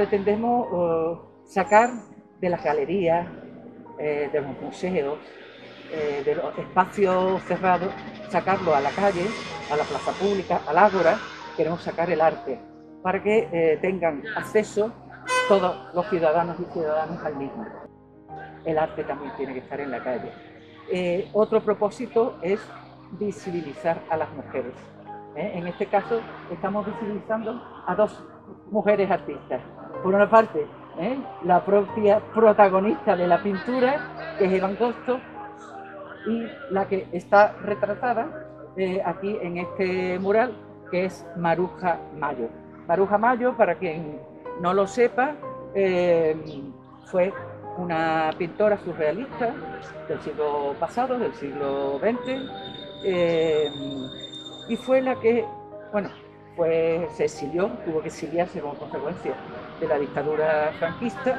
pretendemos sacar de las galerías, de los museos, de los espacios cerrados, sacarlo a la calle, a la plaza pública, al ágora. Queremos sacar el arte para que tengan acceso todos los ciudadanos y ciudadanas al mismo. El arte también tiene que estar en la calle. Otro propósito es visibilizar a las mujeres. En este caso estamos visibilizando a dos mujeres artistas. Por una parte, la propia protagonista de la pintura, que es Eva Angosto, y la que está retratada aquí en este mural, que es Maruja Mayo. Maruja Mayo, para quien no lo sepa, fue una pintora surrealista del siglo pasado, del siglo XX, y fue la que, bueno, pues se exilió, tuvo que exiliarse como consecuencia de la dictadura franquista,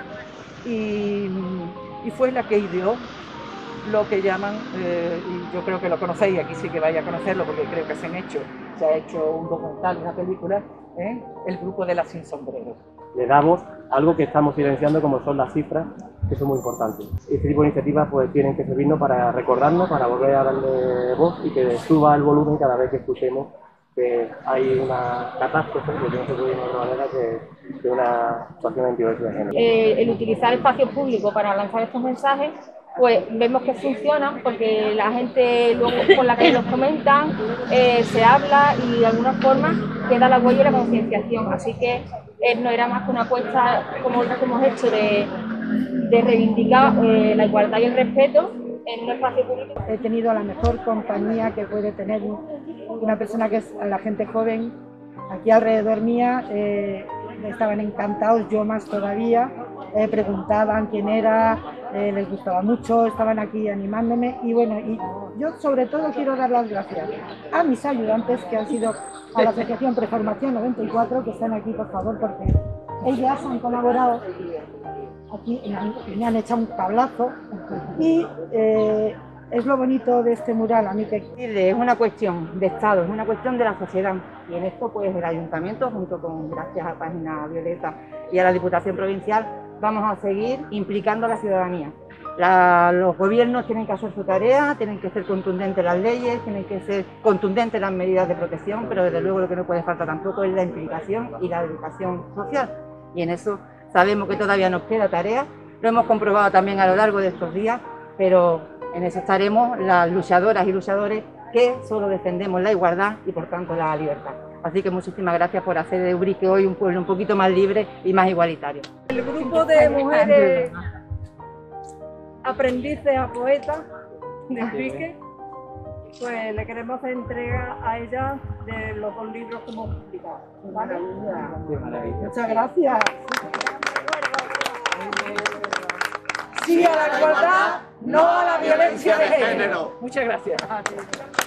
y fue la que ideó lo que llaman, y yo creo que lo conocéis, aquí sí que vais a conocerlo porque creo que se ha hecho un documental, una película, el grupo de las sin sombreros. Le damos algo que estamos silenciando, como son las cifras, que son muy importantes. Este tipo de iniciativas pues tienen que servirnos para recordarnos, para volver a darle voz y que suba el volumen cada vez que escuchemos que hay una catástrofe, que no se puede de otra manera que una situación de violencia de género. El utilizar espacios públicos para lanzar estos mensajes, pues vemos que funcionan porque la gente luego con la que los comentan se habla y de alguna forma queda la huella y la concienciación. Así que no era más que una apuesta como hemos hecho de reivindicar la igualdad y el respeto en un espacio público. He tenido la mejor compañía que puede tener una persona, que es la gente joven. Aquí alrededor mía estaban encantados, yo más todavía, preguntaban quién era, les gustaba mucho, estaban aquí animándome y bueno, y yo sobre todo quiero dar las gracias a mis ayudantes, que han sido a la Asociación Preformación 94, que están aquí por favor, porque ellas han colaborado aquí, me han echado un tablazo y es lo bonito de este mural, a mí que es una cuestión de Estado, es una cuestión de la sociedad y en esto pues el Ayuntamiento, junto con, gracias a Página Violeta y a la Diputación Provincial, vamos a seguir implicando a la ciudadanía. Los gobiernos tienen que hacer su tarea, tienen que ser contundentes las leyes, tienen que ser contundentes las medidas de protección, pero desde luego lo que no puede faltar tampoco es la implicación y la educación social. Y en eso sabemos que todavía nos queda tarea, lo hemos comprobado también a lo largo de estos días, pero en eso estaremos las luchadoras y luchadores que solo defendemos la igualdad y por tanto la libertad. Así que muchísimas gracias por hacer de Ubrique hoy un pueblo un poquito más libre y más igualitario. El grupo de mujeres aprendices a poetas de Ubrique, pues le queremos hacer entrega a ellas de los 2 libros que hemos publicado. ¿Vale? Muchas gracias. Sí a la igualdad, no a la violencia de género. Muchas gracias.